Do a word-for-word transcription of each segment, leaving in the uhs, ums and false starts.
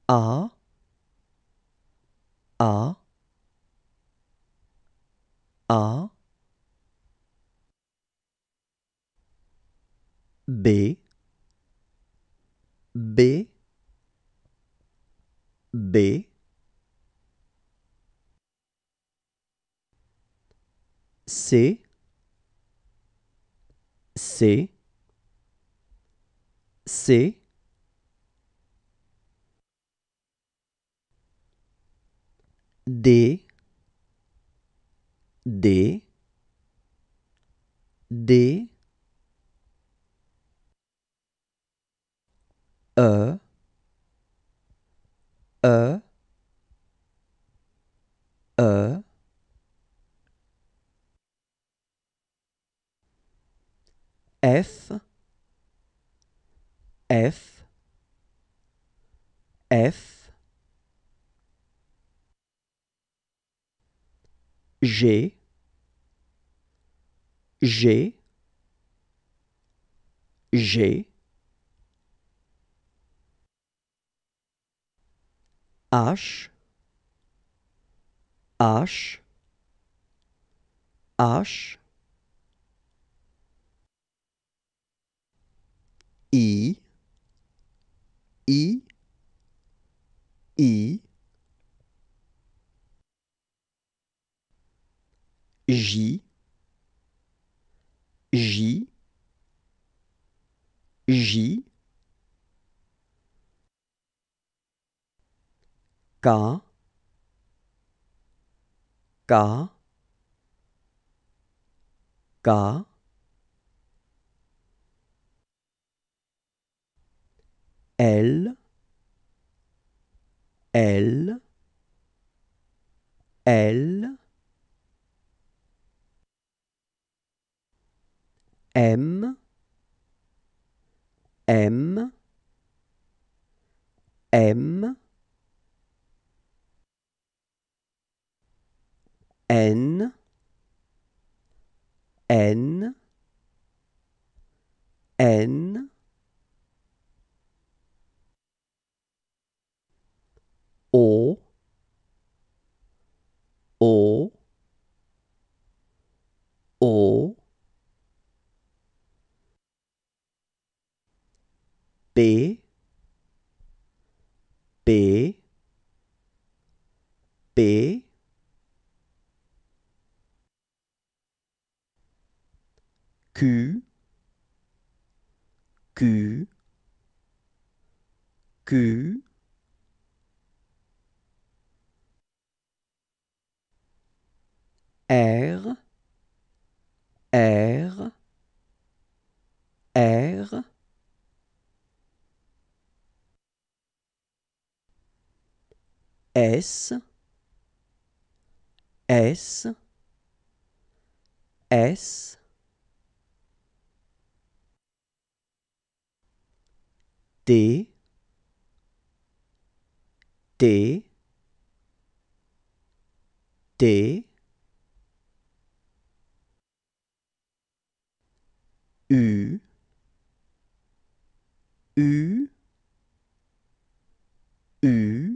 A, A, A, B, B, B, C, C, C, D, D, D, E, E, E, F, F, F, G, G, G, H, H, H, I, I, I, J, J, J, K, K, K, L, L, L, M, M, M, N, N, N, O, O, O, P, P, P, Q, Q, Q, R, R, R, S, S, S, T, T, T, U, U, U,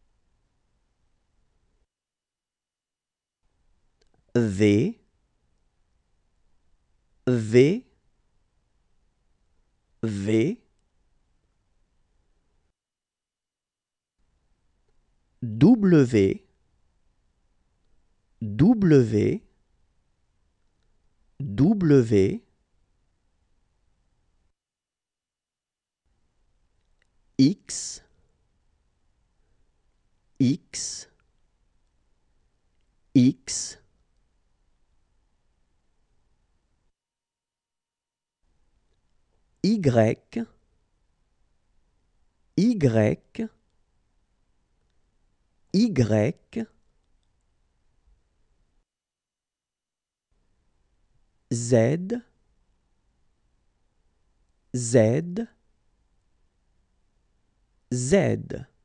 V, V, V, W, W, W, X, X, X, Y, Y, Y, Z, Z, Z.